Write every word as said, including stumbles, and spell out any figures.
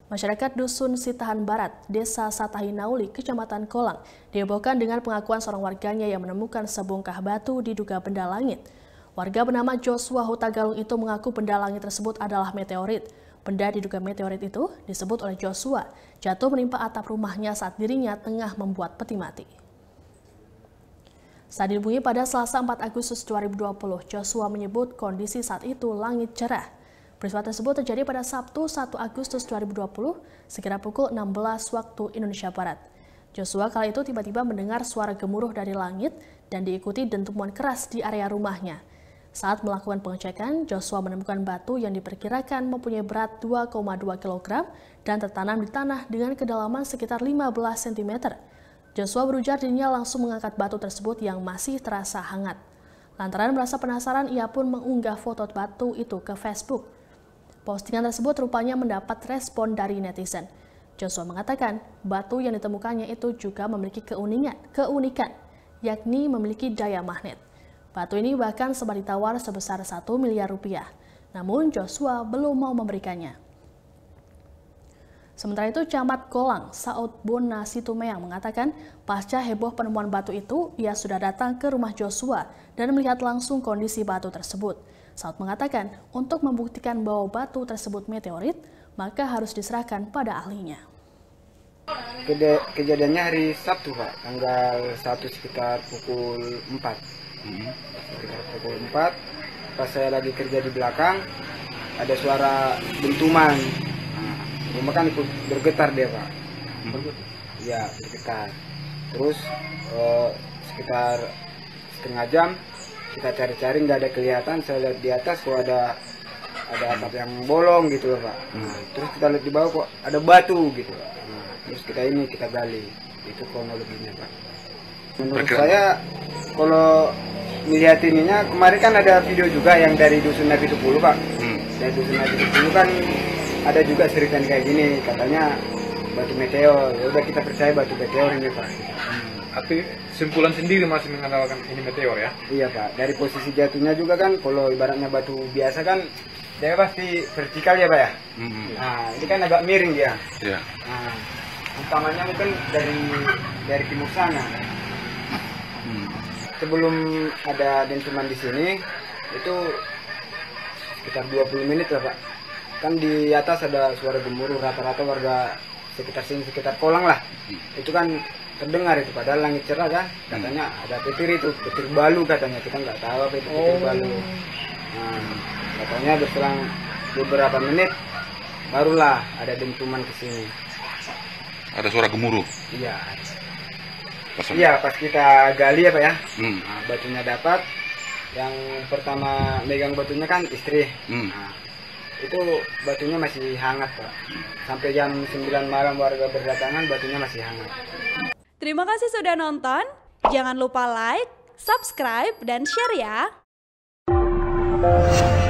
Masyarakat Dusun Sitahan Barat, Desa Satahi Nauli, Kecamatan Kolang, dihebohkan dengan pengakuan seorang warganya yang menemukan sebongkah batu diduga benda langit. Warga bernama Joshua Hutagalung itu mengaku benda langit tersebut adalah meteorit. Benda diduga meteorit itu disebut oleh Joshua jatuh menimpa atap rumahnya saat dirinya tengah membuat peti mati. Saat dihubungi pada Selasa empat Agustus dua ribu dua puluh, Joshua menyebut kondisi saat itu langit cerah. Peristiwa tersebut terjadi pada Sabtu satu Agustus dua ribu dua puluh, sekira pukul enam belas waktu Indonesia Barat. Joshua kala itu tiba-tiba mendengar suara gemuruh dari langit dan diikuti dentuman keras di area rumahnya. Saat melakukan pengecekan, Joshua menemukan batu yang diperkirakan mempunyai berat dua koma dua kilogram dan tertanam di tanah dengan kedalaman sekitar lima belas sentimeter. Joshua berujar dirinya langsung mengangkat batu tersebut yang masih terasa hangat. Lantaran merasa penasaran, ia pun mengunggah foto batu itu ke Facebook. Postingan tersebut rupanya mendapat respon dari netizen. Joshua mengatakan batu yang ditemukannya itu juga memiliki keunikan, keunikan, yakni memiliki daya magnet. Batu ini bahkan sempat ditawar sebesar satu miliar rupiah, namun Joshua belum mau memberikannya. Sementara itu, Camat Kolang, Saud Bona Situmeang mengatakan pasca heboh penemuan batu itu, ia sudah datang ke rumah Joshua dan melihat langsung kondisi batu tersebut. Saud mengatakan untuk membuktikan bahwa batu tersebut meteorit, maka harus diserahkan pada ahlinya. Kejadiannya hari Sabtu, Pak, tanggal satu sekitar pukul empat. Hmm. Sekitar pukul empat, pas saya lagi kerja di belakang, ada suara dentuman. Rumah kan ikut bergetar dia, Pak. Iya, hmm. bergetar. Terus eh, sekitar setengah jam kita cari-cari, nggak ada kelihatan. Saya lihat di atas kok ada ada atap yang bolong gitu loh, Pak. Nah, terus kita lihat di bawah kok ada batu gitu. Nah, terus kita ini kita gali. Itu kronologinya, Pak. Menurut Bergerak. saya kalau melihat ininya, kemarin kan ada video juga yang dari Dusun Nabi sepuluh, Pak. Hmm. Dari Dusun Nabi sepuluh kan ada juga cerita kayak gini, katanya batu meteor. Ya udah kita percaya batu meteor ini, Pak. Hmm. Tapi simpulan sendiri masih mengandalkan ini meteor ya? Iya, Pak. Dari posisi jatuhnya juga kan, kalau ibaratnya batu biasa kan dia pasti vertikal ya, Pak ya. Mm-hmm. Nah, ini kan agak miring dia. Iya. Nah, utamanya mungkin dari dari timur sana. Hmm. Sebelum ada dentuman di sini, itu sekitar dua puluh menit lah, Pak. Kan di atas ada suara gemuruh, rata-rata warga sekitar sini, sekitar Kolang lah. Hmm. Itu kan terdengar itu, padahal langit cerah kan, katanya hmm. ada petir itu, petir balu katanya, kita nggak tahu apa itu petir oh. balu. Nah, katanya berselang beberapa menit barulah ada dentuman ke sini. Ada suara gemuruh? Iya. Pas iya, pas kita gali apa ya, hmm. nah, batunya dapat. Yang pertama megang batunya kan istri. Hmm. Nah, itu batunya masih hangat, Pak. Sampai jam sembilan malam warga berdatangan, batunya masih hangat. Terima kasih sudah nonton. Jangan lupa like, subscribe, dan share ya.